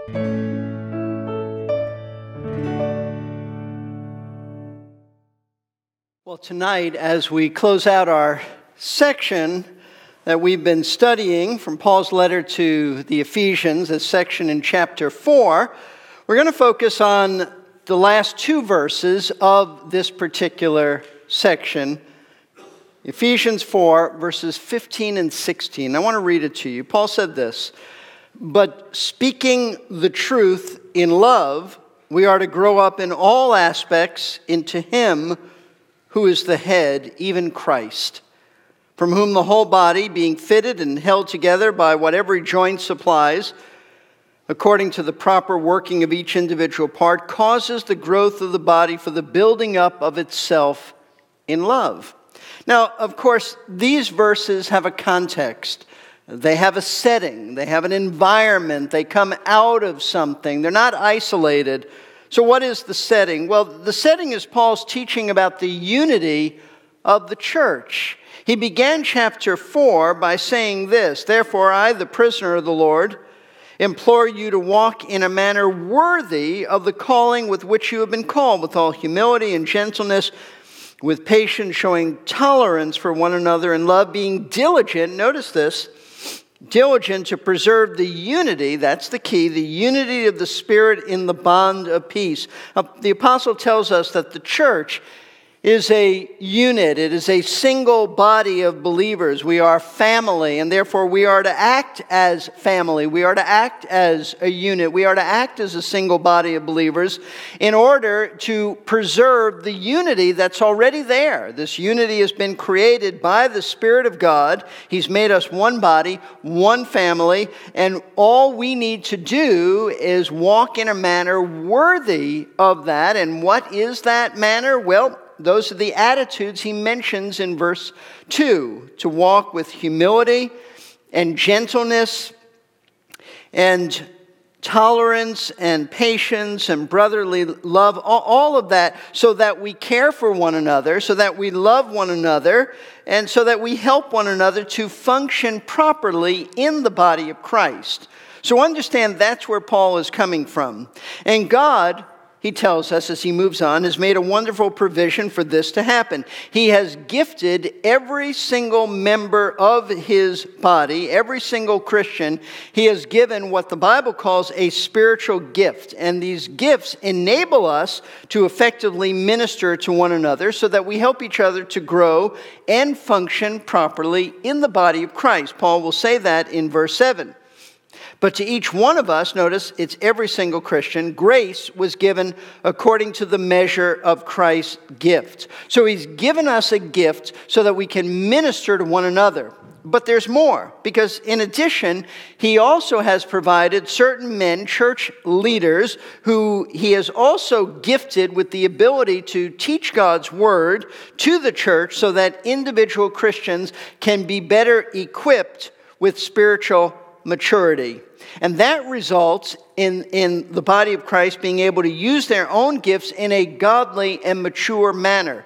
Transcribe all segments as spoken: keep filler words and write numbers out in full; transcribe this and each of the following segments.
Well, tonight, as we close out our section that we've been studying from Paul's letter to the Ephesians, a section in chapter four, we're going to focus on the last two verses of this particular section, Ephesians four, verses fifteen and sixteen. I want to read it to you. Paul said this, "But speaking the truth in love, we are to grow up in all aspects into Him who is the head, even Christ, from whom the whole body, being fitted and held together by what every joint supplies, according to the proper working of each individual part, causes the growth of the body for the building up of itself in love." Now, of course, these verses have a context. They have a setting. They have an environment. They come out of something. They're not isolated. So what is the setting? Well, the setting is Paul's teaching about the unity of the church. He began chapter four by saying this, "Therefore I, the prisoner of the Lord, implore you to walk in a manner worthy of the calling with which you have been called, with all humility and gentleness, with patience, showing tolerance for one another in love, being diligent," notice this, "diligent to preserve the unity," that's the key, "the unity of the Spirit in the bond of peace." Uh, the apostle tells us that the church is a unit. It is a single body of believers. We are family, and therefore we are to act as family. We are to act as a unit. We are to act as a single body of believers in order to preserve the unity that's already there. This unity has been created by the Spirit of God. He's made us one body, one family, and all we need to do is walk in a manner worthy of that. And what is that manner? Well, those are the attitudes he mentions in verse two, to walk with humility and gentleness and tolerance and patience and brotherly love, all of that, so that we care for one another, so that we love one another, and so that we help one another to function properly in the body of Christ. So understand that's where Paul is coming from. And God, he tells us as he moves on, has made a wonderful provision for this to happen. He has gifted every single member of his body, every single Christian. He has given what the Bible calls a spiritual gift. And these gifts enable us to effectively minister to one another so that we help each other to grow and function properly in the body of Christ. Paul will say that in verse seven. "But to each one of us," notice it's every single Christian, "grace was given according to the measure of Christ's gift." So he's given us a gift so that we can minister to one another. But there's more, because in addition, he also has provided certain men, church leaders, who he has also gifted with the ability to teach God's word to the church so that individual Christians can be better equipped with spiritual maturity. And that results in, in the body of Christ being able to use their own gifts in a godly and mature manner.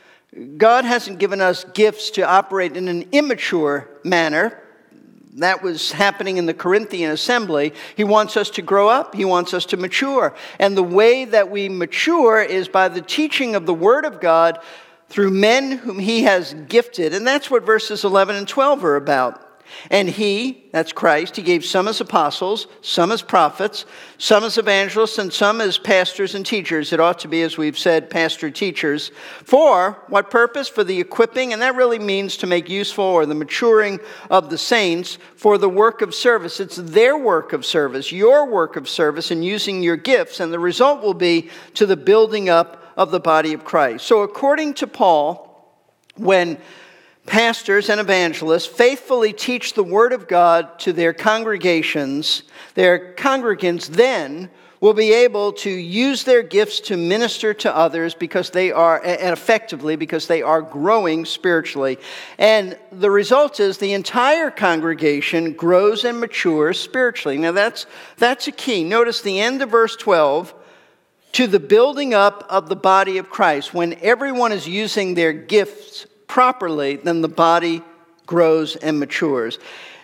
God hasn't given us gifts to operate in an immature manner. That was happening in the Corinthian assembly. He wants us to grow up. He wants us to mature. And the way that we mature is by the teaching of the Word of God through men whom he has gifted. And that's what verses eleven and twelve are about. "And he," that's Christ, "he gave some as apostles, some as prophets, some as evangelists, and some as pastors and teachers." It ought to be, as we've said, pastor-teachers. "For what purpose? For the equipping," and that really means to make useful, or the maturing of the saints, "for the work of service." It's their work of service, your work of service in using your gifts, and the result will be to the building up of the body of Christ. So according to Paul, when pastors and evangelists faithfully teach the Word of God to their congregations, their congregants then will be able to use their gifts to minister to others because they are, and effectively because they are growing spiritually. And the result is the entire congregation grows and matures spiritually. Now that's, that's a key. Notice the end of verse twelve, "to the building up of the body of Christ." When everyone is using their gifts properly, then the body grows and matures.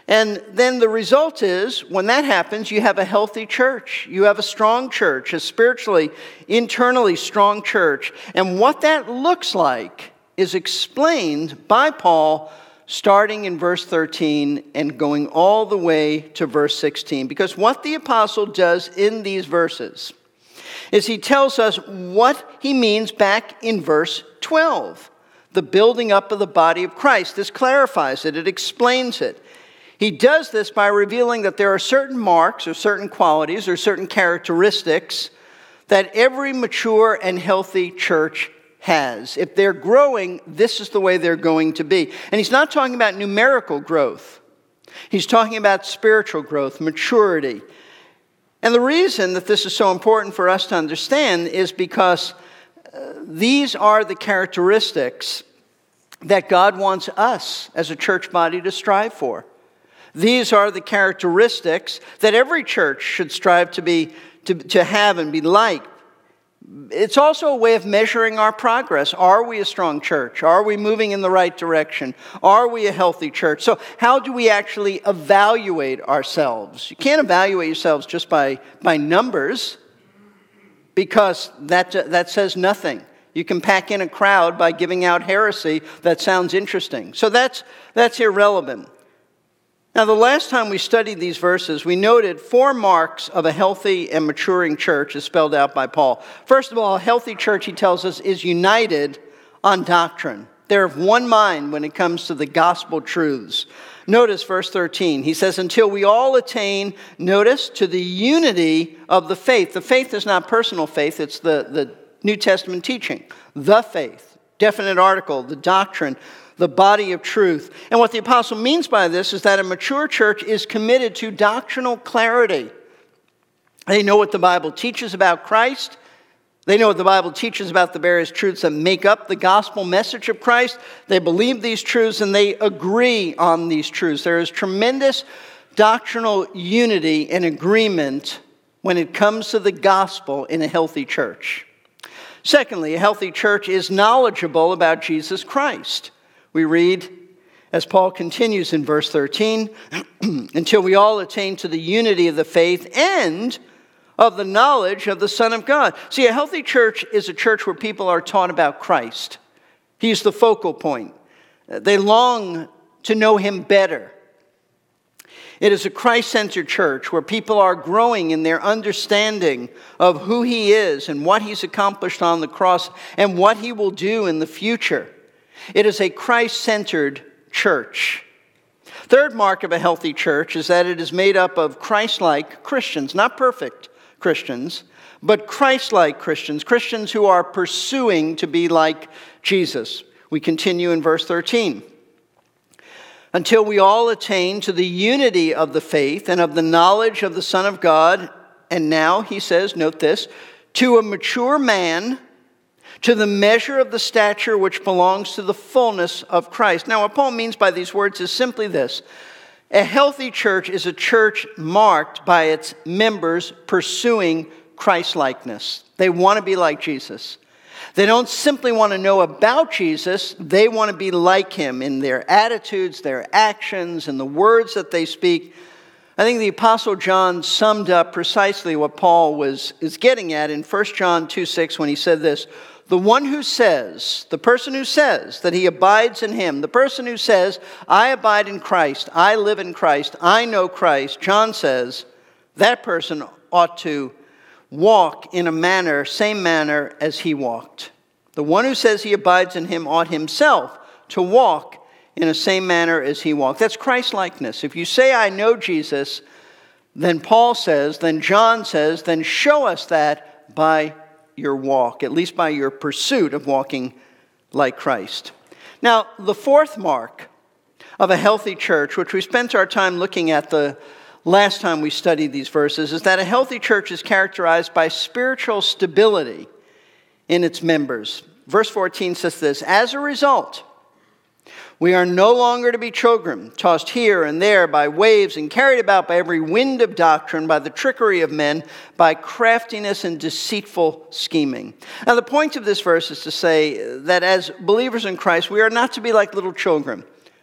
And then the result is, when that happens, you have a healthy church. You have a strong church, a spiritually, internally strong church. And what that looks like is explained by Paul starting in verse thirteen and going all the way to verse sixteen. Because what the apostle does in these verses is he tells us what he means back in verse twelve, the building up of the body of Christ. This clarifies it. It explains it. He does this by revealing that there are certain marks or certain qualities or certain characteristics that every mature and healthy church has. If they're growing, this is the way they're going to be. And he's not talking about numerical growth. He's talking about spiritual growth, maturity. And the reason that this is so important for us to understand is because uh, these are the characteristics that God wants us as a church body to strive for. These are the characteristics that every church should strive to be, to, to have and be like. It's also a way of measuring our progress. Are we a strong church? Are we moving in the right direction? Are we a healthy church? So how do we actually evaluate ourselves? You can't evaluate yourselves just by, by numbers, because that, that says nothing. You can pack in a crowd by giving out heresy that sounds interesting. So that's, that's irrelevant. Now, the last time we studied these verses, we noted four marks of a healthy and maturing church as spelled out by Paul. First of all, a healthy church, he tells us, is united on doctrine. They're of one mind when it comes to the gospel truths. Notice verse thirteen. He says, until we all attain, notice, to the unity of the faith. The faith is not personal faith. It's the, the New Testament teaching. The faith. Definite article. The doctrine. The body of truth. And what the apostle means by this is that a mature church is committed to doctrinal clarity. They know what the Bible teaches about Christ. They know what the Bible teaches about the various truths that make up the gospel message of Christ. They believe these truths and they agree on these truths. There is tremendous doctrinal unity and agreement when it comes to the gospel in a healthy church. Secondly, a healthy church is knowledgeable about Jesus Christ. We read, as Paul continues in verse thirteen, until we all attain to the unity of the faith and of the knowledge of the Son of God. See, a healthy church is a church where people are taught about Christ. He's the focal point. They long to know him better. It is a Christ-centered church where people are growing in their understanding of who he is and what he's accomplished on the cross and what he will do in the future. It is a Christ-centered church. Third mark of a healthy church is that it is made up of Christ-like Christians, not perfect Christians, but Christ-like Christians, Christians who are pursuing to be like Jesus. We continue in verse thirteen. Until we all attain to the unity of the faith and of the knowledge of the Son of God, and now, he says, note this, to a mature man, to the measure of the stature which belongs to the fullness of Christ. Now, what Paul means by these words is simply this. A healthy church is a church marked by its members pursuing Christ-likeness. They want to be like Jesus. They don't simply want to know about Jesus. They want to be like him in their attitudes, their actions, and the words that they speak. I think the Apostle John summed up precisely what Paul was is getting at in First John two six when he said this. The one who says, the person who says that he abides in him, the person who says, I abide in Christ, I live in Christ, I know Christ, John says, that person ought to walk in a manner, same manner as he walked. The one who says he abides in him ought himself to walk in the same manner as he walked. That's Christ-likeness. If you say, I know Jesus, then Paul says, then John says, then show us that by your walk, at least by your pursuit of walking like Christ. Now, the fourth mark of a healthy church, which we spent our time looking at the last time we studied these verses, is that a healthy church is characterized by spiritual stability in its members. Verse fourteen says this, as a result, we are no longer to be children, tossed here and there by waves and carried about by every wind of doctrine, by the trickery of men, by craftiness and deceitful scheming. Now, the point of this verse is to say that as believers in Christ, we are not to be like little children.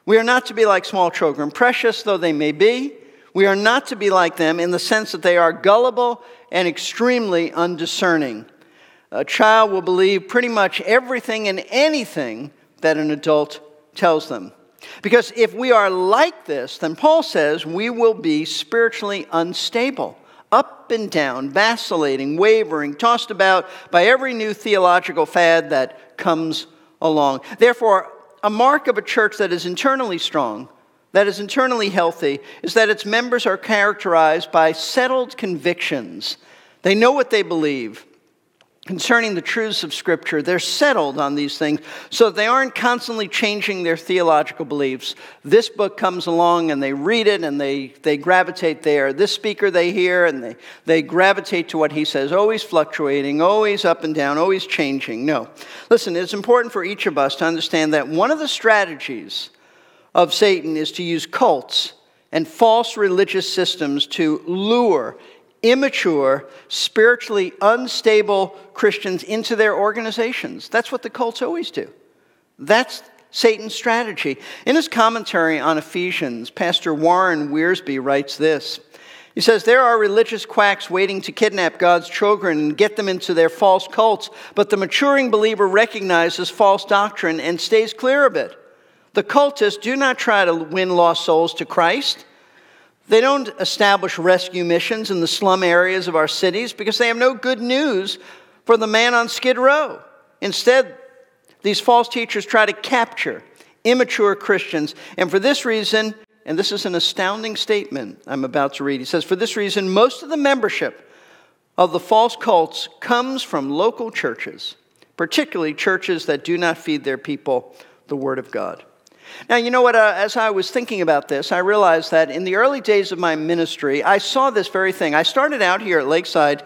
We are not to be like small children, precious though they may be. We are not to be like them in the sense that they are gullible and extremely undiscerning. A child will believe pretty much everything and anything that an adult tells them. Because if we are like this, then Paul says we will be spiritually unstable, up and down, vacillating, wavering, tossed about by every new theological fad that comes along. Therefore, a mark of a church that is internally strong, that is internally healthy, is that its members are characterized by settled convictions. They know what they believe concerning the truths of Scripture. They're settled on these things so that they aren't constantly changing their theological beliefs. This book comes along and they read it and they, they gravitate there. This speaker they hear and they, they gravitate to what he says, always fluctuating, always up and down, always changing. No. Listen, it's important for each of us to understand that one of the strategies of Satan is to use cults and false religious systems to lure immature, spiritually unstable Christians into their organizations. That's what the cults always do. That's Satan's strategy. In his commentary on Ephesians, Pastor Warren Wiersbe writes this. He says, there are religious quacks waiting to kidnap God's children and get them into their false cults, but the maturing believer recognizes false doctrine and stays clear of it. The cultists do not try to win lost souls to Christ. They don't establish rescue missions in the slum areas of our cities because they have no good news for the man on Skid Row. Instead, these false teachers try to capture immature Christians. And for this reason, and this is an astounding statement I'm about to read. He says, for this reason, most of the membership of the false cults comes from local churches, particularly churches that do not feed their people the Word of God. Now, you know what, uh, as I was thinking about this, I realized that in the early days of my ministry, I saw this very thing. I started out here at Lakeside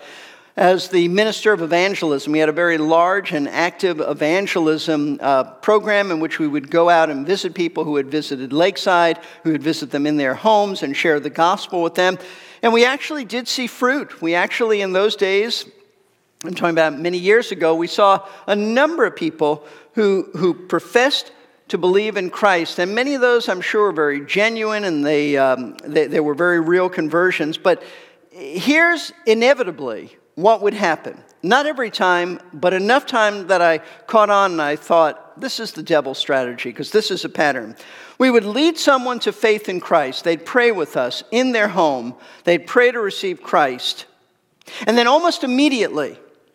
as the minister of evangelism. We had a very large and active evangelism uh, program in which we would go out and visit people who had visited Lakeside, who would visit them in their homes and share the gospel with them. And we actually did see fruit. We actually, in those days, I'm talking about many years ago, we saw a number of people who, who professed to believe in Christ. And many of those, I'm sure, were very genuine and they, um, they, they were very real conversions. But here's inevitably what would happen. Not every time, but enough time that I caught on and I thought, this is the devil's strategy, because this is a pattern. We would lead someone to faith in Christ. They'd pray with us in their home. They'd pray to receive Christ. And then almost immediately,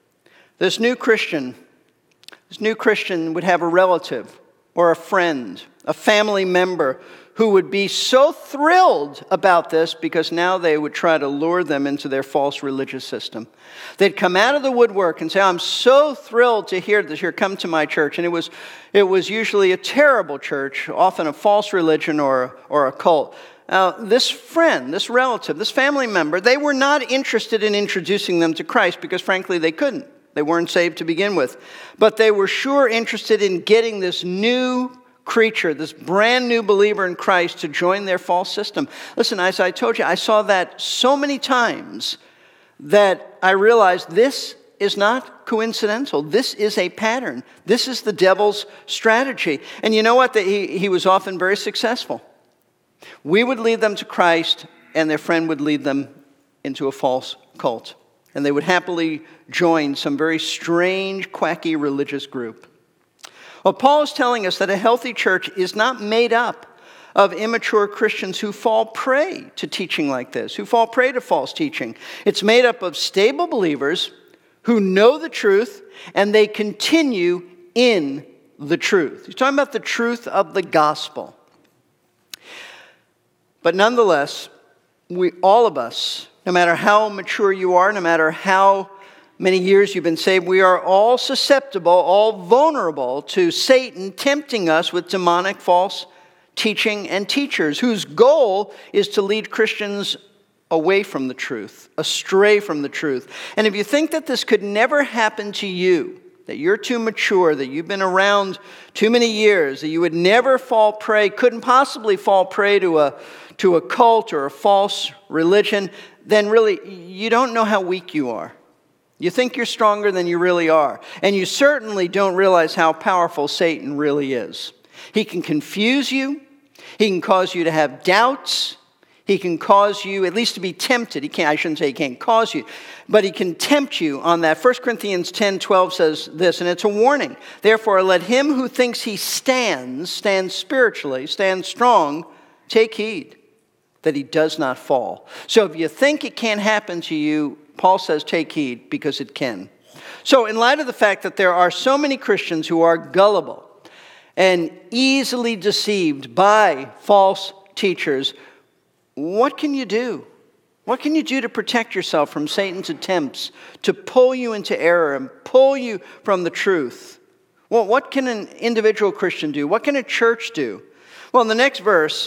this new Christian, this new Christian would have a relative or a friend, a family member who would be so thrilled about this because now they would try to lure them into their false religious system. They'd come out of the woodwork and say, I'm so thrilled to hear this here, come to my church. And it was it was usually a terrible church, often a false religion or, or a cult. Now, this friend, this relative, this family member, they were not interested in introducing them to Christ because frankly they couldn't. They weren't saved to begin with. But they were sure interested in getting this new creature, this brand new believer in Christ to join their false system. Listen, as I told you, I saw that so many times that I realized this is not coincidental. This is a pattern. This is the devil's strategy. And you know what? He, he was often very successful. We would lead them to Christ, and their friend would lead them into a false cult. And they would happily join some very strange, quacky religious group. Well, Paul is telling us that a healthy church is not made up of immature Christians who fall prey to teaching like this, who fall prey to false teaching. It's made up of stable believers who know the truth and they continue in the truth. He's talking about the truth of the gospel. But nonetheless, we, all of us, no matter how mature you are, no matter how many years you've been saved, we are all susceptible, all vulnerable to Satan tempting us with demonic false teaching and teachers whose goal is to lead Christians away from the truth, astray from the truth. And if you think that this could never happen to you, that you're too mature, that you've been around too many years, that you would never fall prey, couldn't possibly fall prey to a, to a cult or a false religion, then really you don't know how weak you are. You think you're stronger than you really are. And you certainly don't realize how powerful Satan really is. He can confuse you. He can cause you to have doubts. He can cause you at least to be tempted. He can't, I shouldn't say he can't cause you, but he can tempt you on that. First Corinthians ten twelve says this, and it's a warning. Therefore, let him who thinks he stands, stand spiritually, stand strong, take heed that he does not fall. So if you think it can't happen to you, Paul says take heed because it can. So in light of the fact that there are so many Christians who are gullible and easily deceived by false teachers, what can you do? What can you do to protect yourself from Satan's attempts to pull you into error and pull you from the truth? Well, what can an individual Christian do? What can a church do? Well, in the next verse,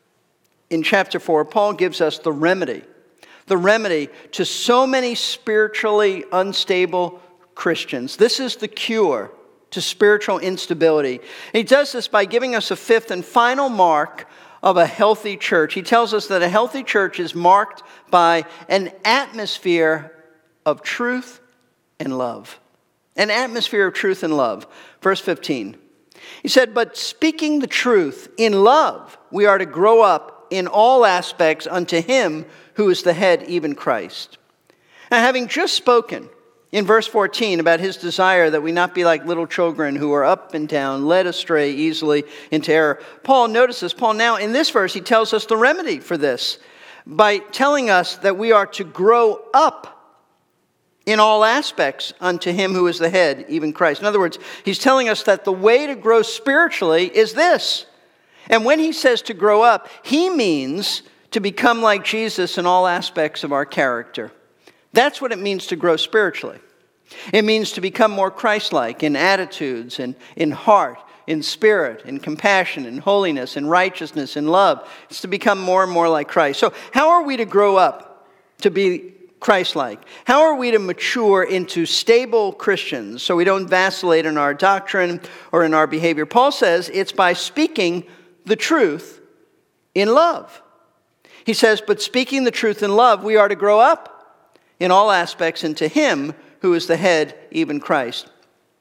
in chapter four, Paul gives us the remedy. The remedy to so many spiritually unstable Christians. This is the cure to spiritual instability. And he does this by giving us a fifth and final mark of a healthy church. He tells us that a healthy church is marked by an atmosphere of truth and love. An atmosphere of truth and love. Verse fifteen. He said, but speaking the truth in love, we are to grow up in all aspects unto him who is the head, even Christ. Now, having just spoken in verse fourteen about his desire that we not be like little children who are up and down, led astray easily into error, Paul notices, Paul now in this verse, he tells us the remedy for this by telling us that we are to grow up in all aspects unto him who is the head, even Christ. In other words, he's telling us that the way to grow spiritually is this. And when he says to grow up, he means to become like Jesus in all aspects of our character. That's what it means to grow spiritually. It means to become more Christ-like in attitudes and in heart, in spirit, in compassion, in holiness, in righteousness, in love. It's to become more and more like Christ. So how are we to grow up to be Christ-like? How are we to mature into stable Christians so we don't vacillate in our doctrine or in our behavior? Paul says it's by speaking the truth in love. He says, but speaking the truth in love, we are to grow up in all aspects into him who is the head, even Christ.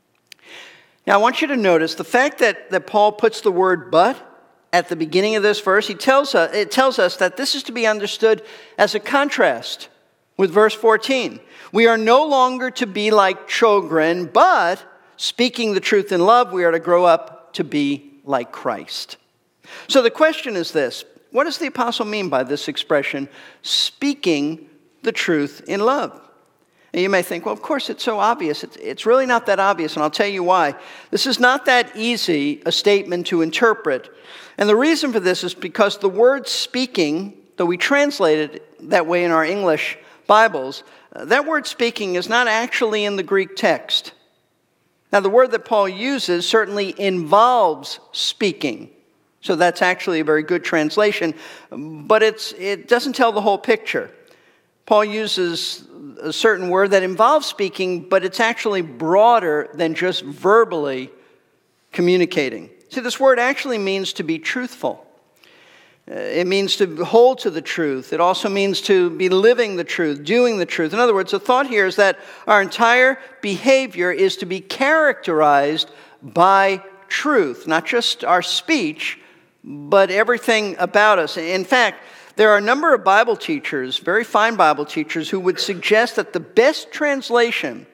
Now, I want you to notice the fact that, that Paul puts the word but at the beginning of this verse. He tells us, it tells us that this is to be understood as a contrast with verse fourteen. We are no longer to be like children, but speaking the truth in love, we are to grow up to be like Christ. So the question is this: what does the apostle mean by this expression, speaking the truth in love? And you may think, well, of course, it's so obvious. It's, it's really not that obvious, and I'll tell you why. This is not that easy a statement to interpret. And the reason for this is because the word speaking, though we translate it that way in our English Bibles, uh, that word speaking is not actually in the Greek text. Now, the word that Paul uses certainly involves speaking. So that's actually a very good translation, but it's it doesn't tell the whole picture. Paul uses a certain word that involves speaking, but it's actually broader than just verbally communicating. See, this word actually means to be truthful. Uh, it means to hold to the truth. It also means to be living the truth, doing the truth. In other words, the thought here is that our entire behavior is to be characterized by truth, not just our speech, but everything about us. In fact, there are a number of Bible teachers, very fine Bible teachers, who would suggest that the best translation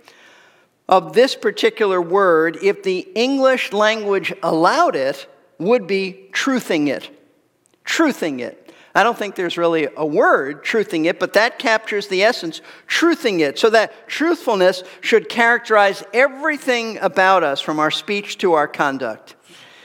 of this particular word, if the English language allowed it, would be truthing it. Truthing it. I don't think there's really a word, truthing it, but that captures the essence, truthing it. So that truthfulness should characterize everything about us, from our speech to our conduct.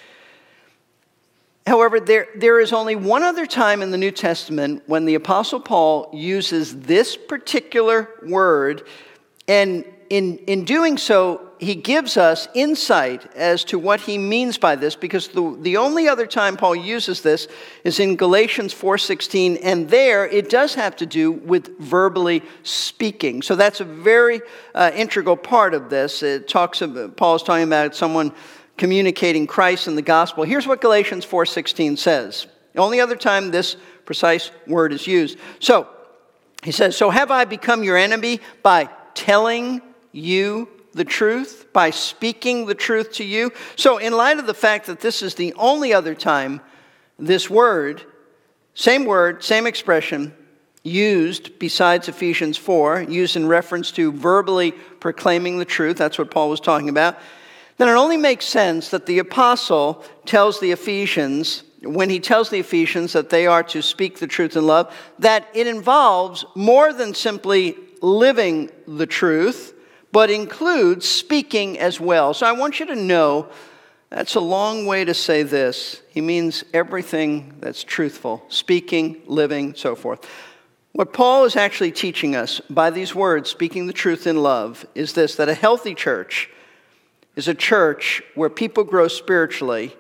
However, there, there is only one other time in the New Testament when the Apostle Paul uses this particular word, and in, in doing so, he gives us insight as to what he means by this, because the, the only other time Paul uses this is in Galatians four sixteen, and there it does have to do with verbally speaking. So that's a very uh, integral part of this. It talks about, Paul is talking about someone communicating Christ and the gospel. Here's what Galatians four sixteen says. The only other time this precise word is used. So, he says, so have I become your enemy by telling you the truth, by speaking the truth to you? So in light of the fact that this is the only other time this word, same word, same expression, used besides Ephesians four, used in reference to verbally proclaiming the truth, that's what Paul was talking about, then it only makes sense that the apostle tells the Ephesians, when he tells the Ephesians that they are to speak the truth in love, that it involves more than simply living the truth, but includes speaking as well. So I want you to know that's a long way to say this. He means everything that's truthful, speaking, living, so forth. What Paul is actually teaching us by these words, speaking the truth in love, is this, that a healthy church is a church where people grow spiritually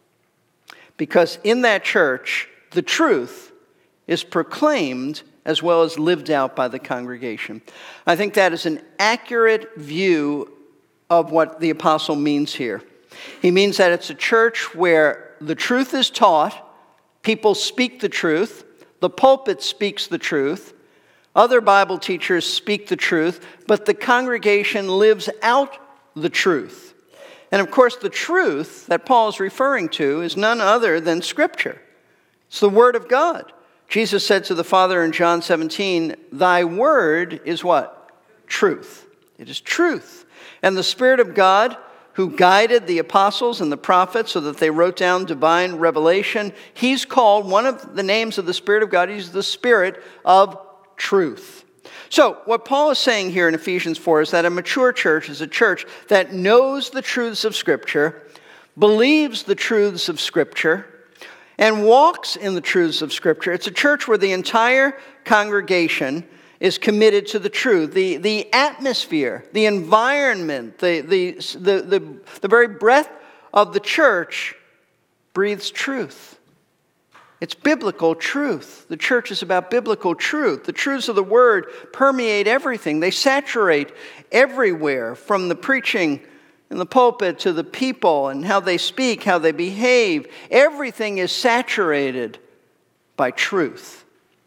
because in that church, the truth is proclaimed as well as lived out by the congregation. I think that is an accurate view of what the apostle means here. He means that it's a church where the truth is taught, people speak the truth, the pulpit speaks the truth, other Bible teachers speak the truth, but the congregation lives out the truth. And of course, the truth that Paul is referring to is none other than Scripture. It's the Word of God. Jesus said to the Father in John seventeen, "Thy word is what? Truth." It is truth. And the Spirit of God, who guided the apostles and the prophets so that they wrote down divine revelation, he's called, one of the names of the Spirit of God, he's the Spirit of truth. So what Paul is saying here in Ephesians four is that a mature church is a church that knows the truths of Scripture, believes the truths of Scripture, and walks in the truths of Scripture. It's a church where the entire congregation is committed to the truth. The, the atmosphere, the environment, the, the, the, the, the very breath of the church breathes truth. It's biblical truth. The church is about biblical truth. The truths of the Word permeate everything. They saturate everywhere, from the preaching in the pulpit to the people and how they speak, how they behave. Everything is saturated by truth.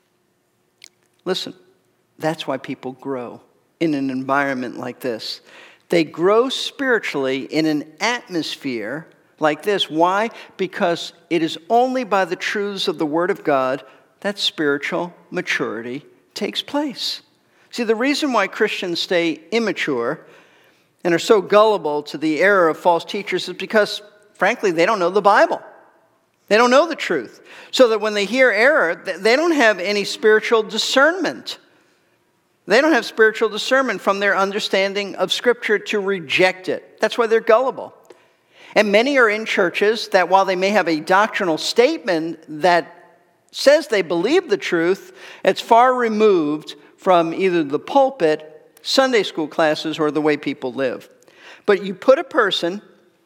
Listen, that's why people grow in an environment like this. They grow spiritually in an atmosphere like this. Why? Because it is only by the truths of the Word of God that spiritual maturity takes place. See, the reason why Christians stay immature and are so gullible to the error of false teachers is because, frankly, they don't know the Bible. They don't know the truth. So that when they hear error, they don't have any spiritual discernment. They don't have spiritual discernment from their understanding of Scripture to reject it. That's why they're gullible. And many are in churches that, while they may have a doctrinal statement that says they believe the truth, it's far removed from either the pulpit, Sunday school classes, or the way people live. But you put a person,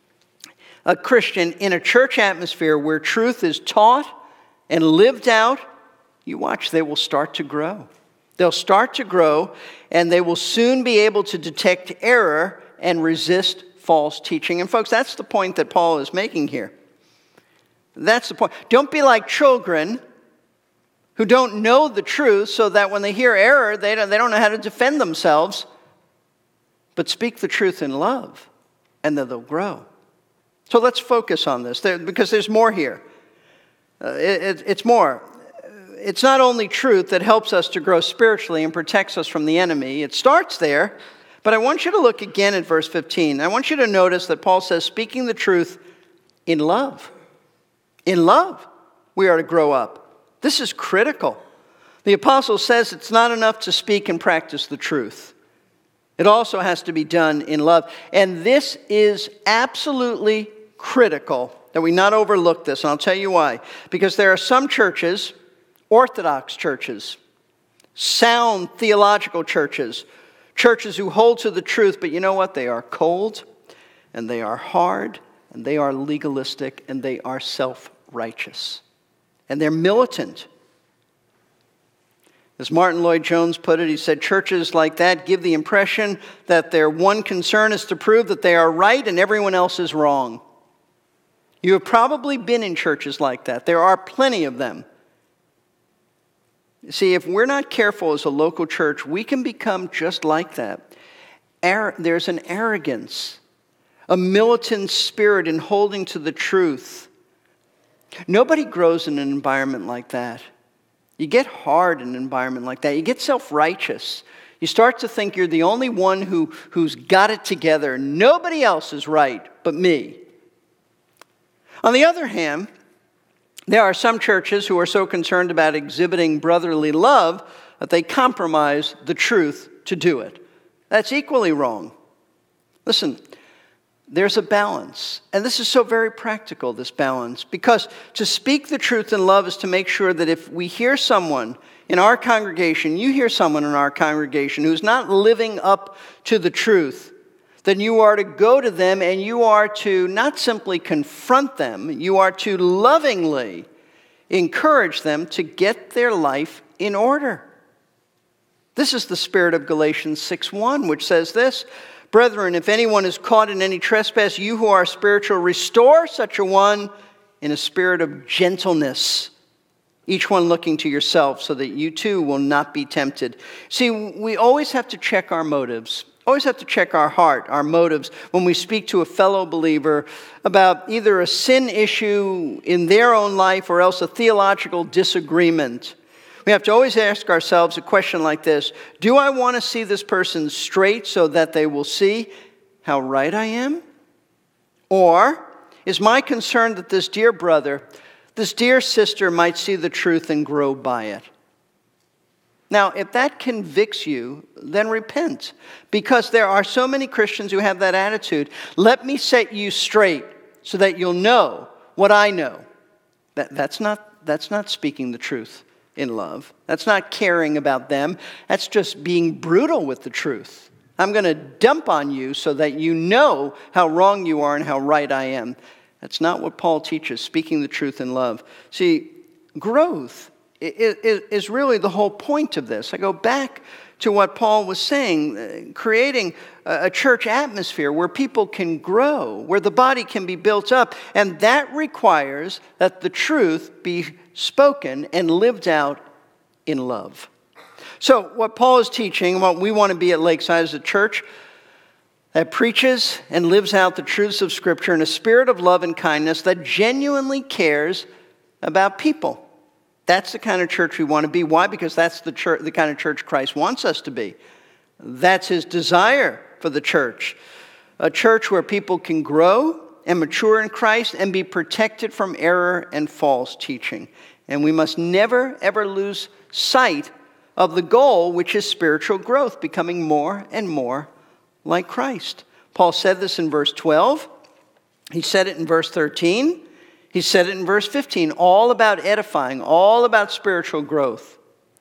a Christian, in a church atmosphere where truth is taught and lived out, you watch, they will start to grow. They'll start to grow, and they will soon be able to detect error and resist false teaching. And folks, that's the point that Paul is making here. That's the point. Don't be like children who don't know the truth, so that when they hear error, they don't, they don't know how to defend themselves. But speak the truth in love, and then they'll grow. So let's focus on this, there, because there's more here. Uh, it, it, it's more. It's not only truth that helps us to grow spiritually and protects us from the enemy. It starts there. But I want you to look again at verse fifteen. I want you to notice that Paul says, speaking the truth in love. In love, we are to grow up. This is critical. The apostle says it's not enough to speak and practice the truth. It also has to be done in love. And this is absolutely critical that we not overlook this. And I'll tell you why. Because there are some churches, Orthodox churches, sound theological churches, churches who hold to the truth, but you know what? They are cold, and they are hard, and they are legalistic, and they are self-righteous. And they're militant. As Martin Lloyd-Jones put it, he said, churches like that give the impression that their one concern is to prove that they are right and everyone else is wrong. You have probably been in churches like that. There are plenty of them. See, if we're not careful as a local church, we can become just like that. There's an arrogance, a militant spirit in holding to the truth. Nobody grows in an environment like that. You get hard in an environment like that. You get self-righteous. You start to think you're the only one who, who's got it together. Nobody else is right but me. On the other hand, there are some churches who are so concerned about exhibiting brotherly love that they compromise the truth to do it. That's equally wrong. Listen, there's a balance. And this is so very practical, this balance. Because to speak the truth in love is to make sure that if we hear someone in our congregation, you hear someone in our congregation who's not living up to the truth, then you are to go to them and you are to not simply confront them, you are to lovingly encourage them to get their life in order. This is the spirit of Galatians six one, which says this, "Brethren, if anyone is caught in any trespass, you who are spiritual, restore such a one in a spirit of gentleness, each one looking to yourself so that you too will not be tempted." See, we always have to check our motives. Always have to check our heart, our motives, when we speak to a fellow believer about either a sin issue in their own life or else a theological disagreement. We have to always ask ourselves a question like this: do I want to see this person straight so that they will see how right I am? Or is my concern that this dear brother, this dear sister might see the truth and grow by it? Now, if that convicts you, then repent. Because there are so many Christians who have that attitude. Let me set you straight so that you'll know what I know. That, that's not, that's not speaking the truth in love. That's not caring about them. That's just being brutal with the truth. I'm going to dump on you so that you know how wrong you are and how right I am. That's not what Paul teaches, speaking the truth in love. See, growth is really the whole point of this. I go back to what Paul was saying, creating a church atmosphere where people can grow, where the body can be built up, and that requires that the truth be spoken and lived out in love. So what Paul is teaching, what we want to be at Lakeside, is a church that preaches and lives out the truths of Scripture in a spirit of love and kindness that genuinely cares about people. That's the kind of church we want to be. Why? Because that's the church, the kind of church Christ wants us to be. That's his desire for the church. A church where people can grow and mature in Christ and be protected from error and false teaching. And we must never, ever lose sight of the goal, which is spiritual growth, becoming more and more like Christ. Paul said this in verse twelve. He said it in verse thirteen. He said it in verse fifteen, all about edifying, all about spiritual growth.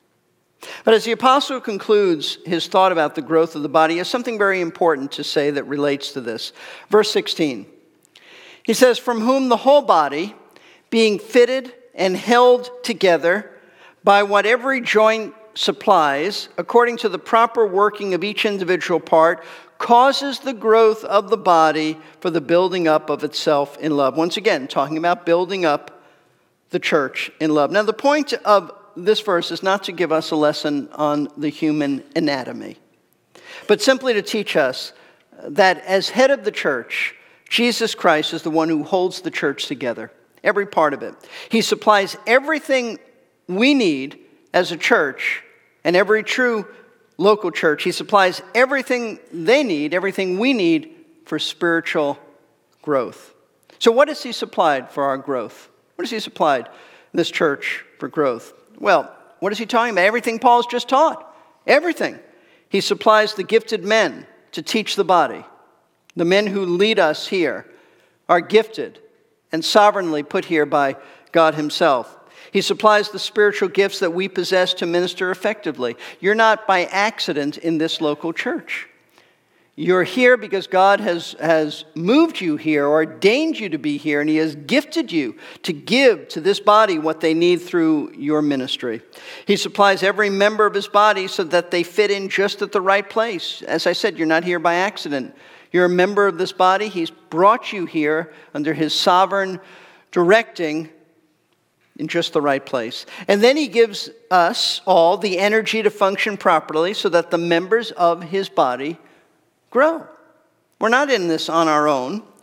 But as the apostle concludes his thought about the growth of the body, he has something very important to say that relates to this. Verse sixteen, he says, "From whom the whole body, being fitted and held together by what every joint supplies, according to the proper working of each individual part, causes the growth of the body for the building up of itself in love." Once again, talking about building up the church in love. Now, the point of this verse is not to give us a lesson on the human anatomy, but simply to teach us that as head of the church, Jesus Christ is the one who holds the church together, every part of it. He supplies everything we need as a church, and every true local church, he supplies everything they need, everything we need for spiritual growth. So what has he supplied for our growth? What has he supplied in this church for growth? Well, what is he talking about? Everything Paul's just taught. Everything. He supplies the gifted men to teach the body. The men who lead us here are gifted and sovereignly put here by God himself. He supplies the spiritual gifts that we possess to minister effectively. You're not by accident in this local church. You're here because God has, has moved you here, ordained you to be here, and he has gifted you to give to this body what they need through your ministry. He supplies every member of his body so that they fit in just at the right place. As I said, you're not here by accident. You're a member of this body. He's brought you here under his sovereign directing in just the right place. And then he gives us all the energy to function properly so that the members of his body grow. We're not in this on our own.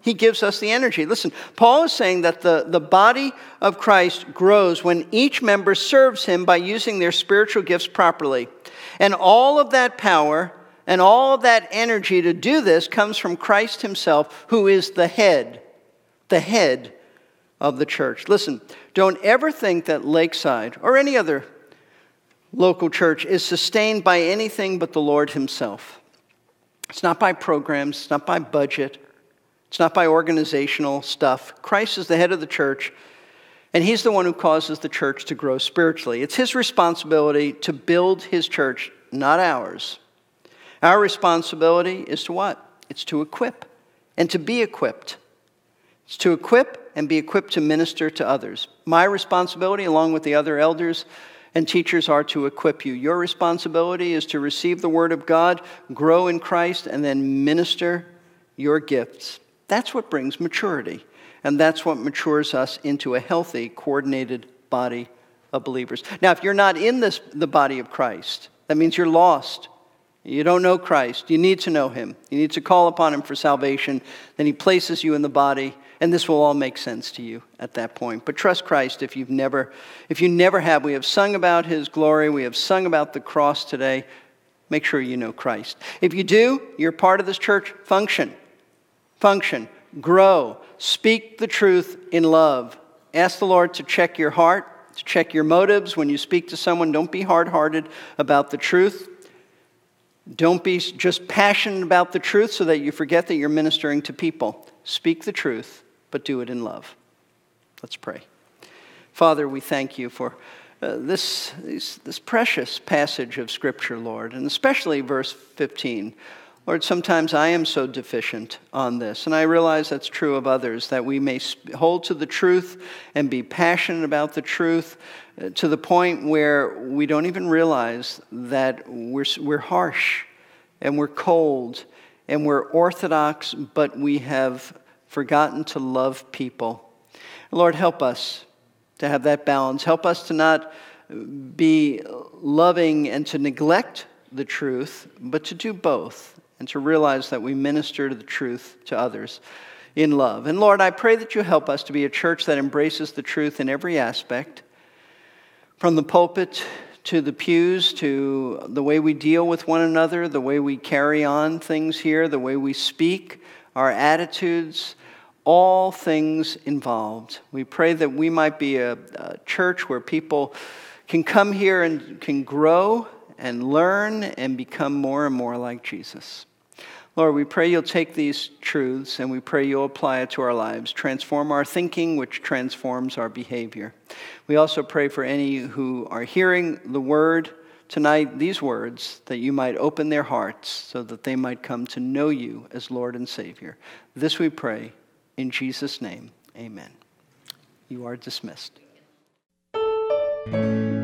He gives us the energy. Listen, Paul is saying that the, the body of Christ grows when each member serves him by using their spiritual gifts properly. And all of that power and all of that energy to do this comes from Christ himself, who is the head, the head of the church. Listen, don't ever think that Lakeside or any other local church is sustained by anything but the Lord himself. It's not by programs, it's not by budget, it's not by organizational stuff. Christ is the head of the church, and he's the one who causes the church to grow spiritually. It's his responsibility to build his church, not ours. Our responsibility is to what? It's to equip and to be equipped. It's to equip and be equipped to minister to others. My responsibility, along with the other elders and teachers, are to equip you. Your responsibility is to receive the word of God, grow in Christ, and then minister your gifts. That's what brings maturity. And that's what matures us into a healthy, coordinated body of believers. Now, if you're not in this, the body of Christ, that means you're lost. You don't know Christ. You need to know him. You need to call upon him for salvation. Then he places you in the body, and this will all make sense to you at that point. But trust Christ if you've never, if you never have. We have sung about his glory. We have sung about the cross today. Make sure you know Christ. If you do, you're part of this church. Function. Function. Grow. Speak the truth in love. Ask the Lord to check your heart, to check your motives. When you speak to someone, don't be hard-hearted about the truth. Don't be just passionate about the truth so that you forget that you're ministering to people. Speak the truth, but do it in love. Let's pray. Father, we thank you for uh, this, this, this precious passage of Scripture, Lord, and especially verse fifteen. Lord, sometimes I am so deficient on this, and I realize that's true of others, that we may hold to the truth and be passionate about the truth uh, to the point where we don't even realize that we're, we're harsh and we're cold and we're orthodox, but we have forgotten to love people. Lord, help us to have that balance. Help us to not be loving and to neglect the truth, but to do both. And to realize that we minister to the truth to others in love. And Lord, I pray that you help us to be a church that embraces the truth in every aspect, from the pulpit to the pews, to the way we deal with one another, the way we carry on things here, the way we speak, our attitudes, all things involved. We pray that we might be a, a church where people can come here and can grow and learn and become more and more like Jesus. Lord, we pray you'll take these truths and we pray you'll apply it to our lives. Transform our thinking, which transforms our behavior. We also pray for any who are hearing the word tonight, these words, that you might open their hearts so that they might come to know you as Lord and Savior. This we pray in Jesus' name. Amen. You are dismissed.